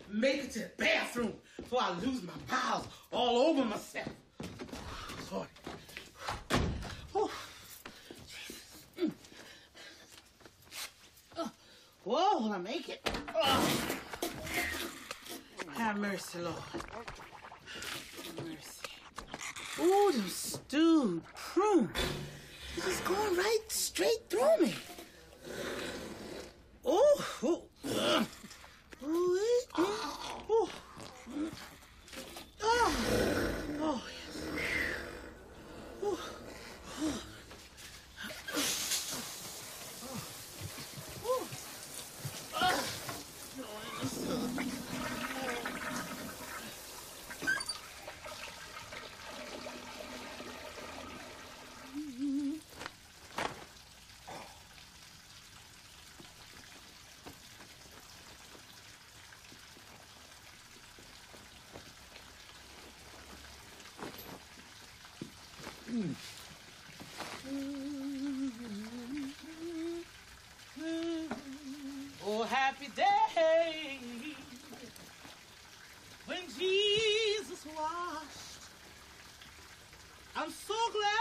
make it to the bathroom before I lose my bowels all over myself. Sorry. Oh, Jesus. Whoa, will I make it? Oh. Have mercy, Lord. Have mercy. Ooh, them stewed prunes. It's just going right straight through me. Oh, oh. Oh, oh, oh, oh, yes. Oh, oh. Oh, happy day when Jesus washed. I'm so glad